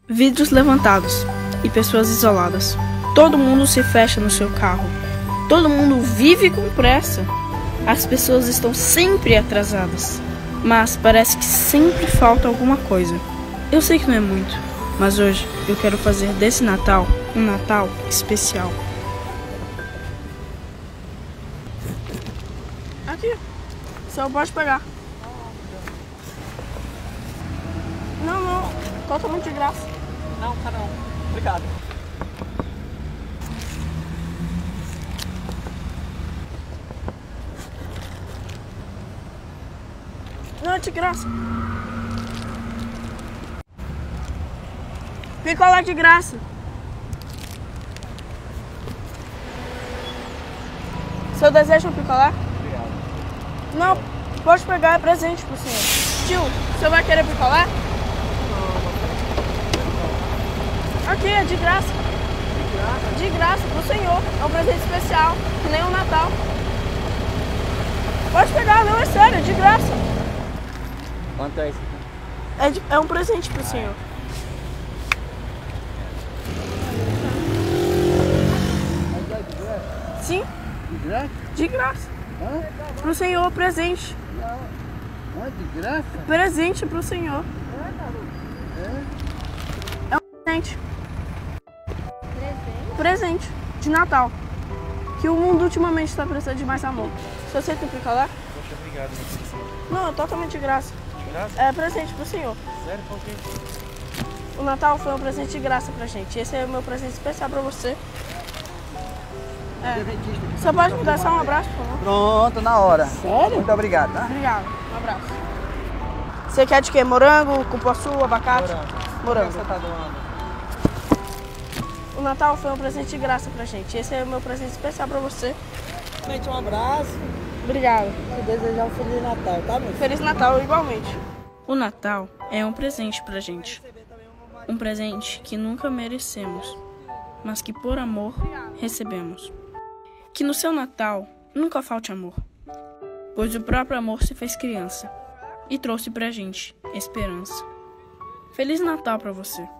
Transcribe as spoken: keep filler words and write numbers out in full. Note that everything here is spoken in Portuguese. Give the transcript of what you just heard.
Vidros levantados e pessoas isoladas. Todo mundo se fecha no seu carro. Todo mundo vive com pressa. As pessoas estão sempre atrasadas. Mas parece que sempre falta alguma coisa. Eu sei que não é muito, mas hoje eu quero fazer desse Natal um Natal especial. Aqui, só pode pegar. Não, não, totalmente de graça. Não, tá não. Obrigado. Não, é de graça. Picolé de graça. O senhor deseja um picolé? Obrigado. Não, pode pegar, é presente pro senhor. Tio, o senhor vai querer picolé? Aqui, é de graça. De graça? De graça, pro senhor. É um presente especial, que nem o Natal. Pode pegar, não, é sério, é de graça. Quanto é isso? É, de, é um presente pro senhor. De graça? Sim, De graça? de graça. Hã? Pro senhor, presente. Não. Hã? De graça? Presente pro senhor. É? É um presente. Presente de Natal. Que o mundo ultimamente está precisando de mais amor. Se você tem picolé? Poxa, obrigado. Não, é totalmente de graça. De graça? É presente pro senhor. Sério? Por quê? O Natal foi um presente de graça pra gente. Esse é o meu presente especial pra você. É. Você pode me dar só um abraço, por favor? Pronto, na hora. Sério? Muito obrigado, tá? Obrigado. Um abraço. Você quer de quê? Morango, cupuaçu, abacate? Morango. O que você tá doando? O Natal foi um presente de graça pra gente. Esse é o meu presente especial pra você. Um abraço. Obrigado. Te desejar um Feliz Natal, tá, meu? Feliz Natal igualmente. O Natal é um presente pra gente. Um presente que nunca merecemos, mas que por amor recebemos. Que no seu Natal nunca falte amor, pois o próprio amor se fez criança e trouxe pra gente esperança. Feliz Natal pra você.